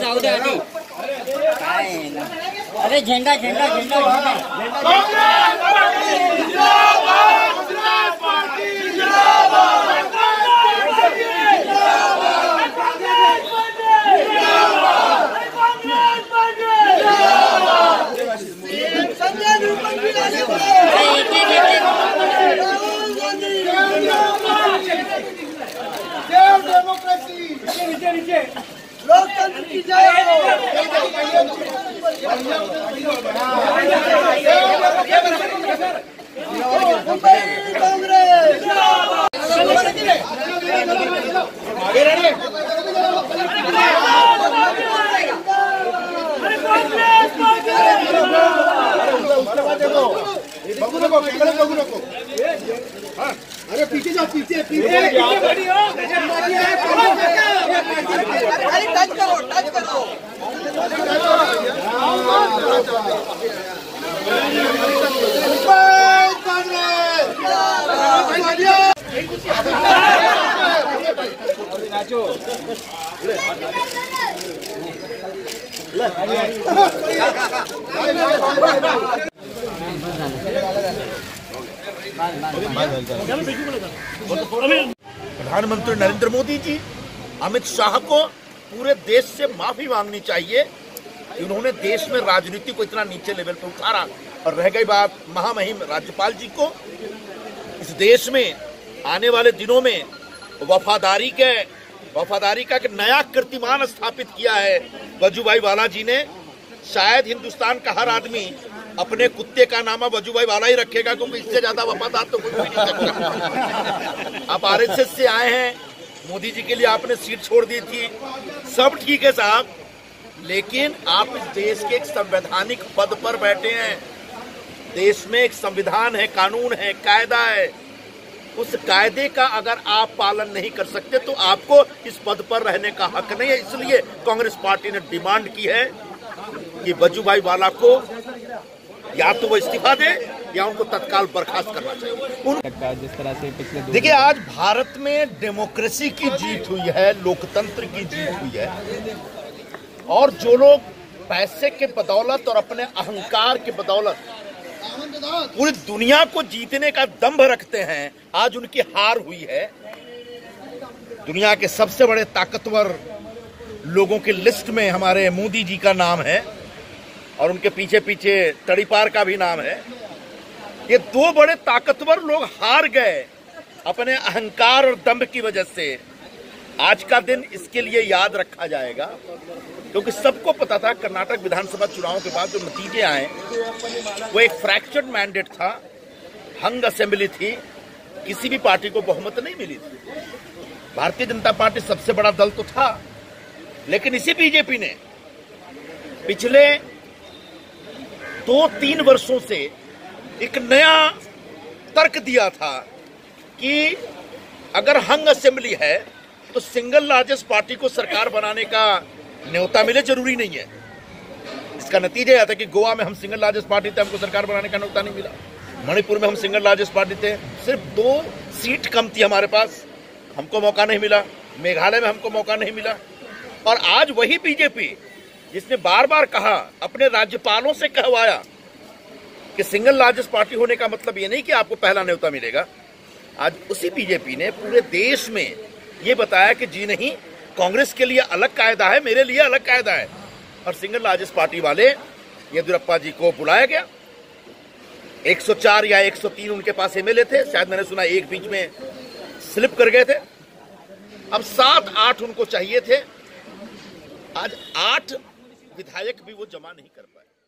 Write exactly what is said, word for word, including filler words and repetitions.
जाऊ दे आधी अरे झेंडा झेंडा झेंडा लोकतंत्र की जय हो। अरे पीछे जाओ पीछे पीछे टच करो टच करो प्रधानमंत्री नरेंद्र मोदी जी अमित शाह को पूरे देश से माफी मांगनी चाहिए कि उन्होंने देश में राजनीति को इतना नीचे लेवल पर उतारा। और रह गई बात महामहिम राज्यपाल जी को, इस देश में आने वाले दिनों में वफादारी के वफादारी का एक नया कीर्तिमान स्थापित किया है वजूभाई वाला जी ने। शायद हिंदुस्तान का हर आदमी अपने कुत्ते का नाम वजूभाई वाला ही रखेगा, क्योंकि इससे ज्यादा वफादार तो कोई भी नहीं सकता। आप आरएसएस से आए हैं, मोदी जी के लिए आपने सीट छोड़ दी थी, सब ठीक है साहब, लेकिन आप इस देश के एक संवैधानिक पद पर बैठे हैं। देश में एक संविधान है, कानून है, कायदा है। उस कायदे का अगर आप पालन नहीं कर सकते तो आपको इस पद पर रहने का हक नहीं है। इसलिए कांग्रेस पार्टी ने डिमांड की है कि वजूभाई वाला को या तो वो इस्तीफा दे या उनको तत्काल बर्खास्त करना चाहिए। जिस तरह से पिछले देखिए, आज भारत में डेमोक्रेसी की जीत हुई है, लोकतंत्र की जीत हुई है, और जो लोग पैसे के बदौलत और अपने अहंकार के बदौलत पूरी दुनिया को जीतने का दंभ रखते हैं, आज उनकी हार हुई है। दुनिया के सबसे बड़े ताकतवर लोगों की लिस्ट में हमारे मोदी जी का नाम है और उनके पीछे पीछे तड़ीपार का भी नाम है। ये दो बड़े ताकतवर लोग हार गए अपने अहंकार और दंभ की वजह से। आज का दिन इसके लिए याद रखा जाएगा, क्योंकि सबको पता था कर्नाटक विधानसभा चुनाव के बाद जो नतीजे आए वो एक फ्रैक्चर्ड मैंडेट था, हंग असेंबली थी, किसी भी पार्टी को बहुमत नहीं मिली थी। भारतीय जनता पार्टी सबसे बड़ा दल तो था, लेकिन इसी बीजेपी ने पिछले दो तीन वर्षों से एक नया तर्क दिया था कि अगर हंग असेंबली है तो सिंगल लार्जेस्ट पार्टी को सरकार बनाने का न्योता मिले जरूरी नहीं है। इसका नतीजा यह था कि गोवा में हम सिंगल लार्जेस्ट पार्टी थे, हमको सरकार बनाने का न्योता नहीं मिला। मणिपुर में हम सिंगल लार्जेस्ट पार्टी थे, सिर्फ दो सीट कम थी हमारे पास, हमको मौका नहीं मिला। मेघालय में हमको मौका नहीं मिला। और आज वही बीजेपी जिसने बार बार कहा, अपने राज्यपालों से कहवाया कि सिंगल लार्जेस्ट पार्टी होने का मतलब ये नहीं कि आपको पहला न्योता मिलेगा, आज उसी बीजेपी ने पूरे देश में ये बताया कि जी नहीं, कांग्रेस के लिए अलग कायदा है, मेरे लिए अलग कायदा है। और सिंगल लार्जेस्ट पार्टी वाले येदियुरप्पा जी को बुलाया गया। एक सौ चार या एक सौ तीन उनके पास एमएलए थे, शायद मैंने सुना एक बीच में स्लिप कर गए थे। अब सात आठ उनको चाहिए थे, आज आठ विधायक भी वो जमा नहीं कर पाए।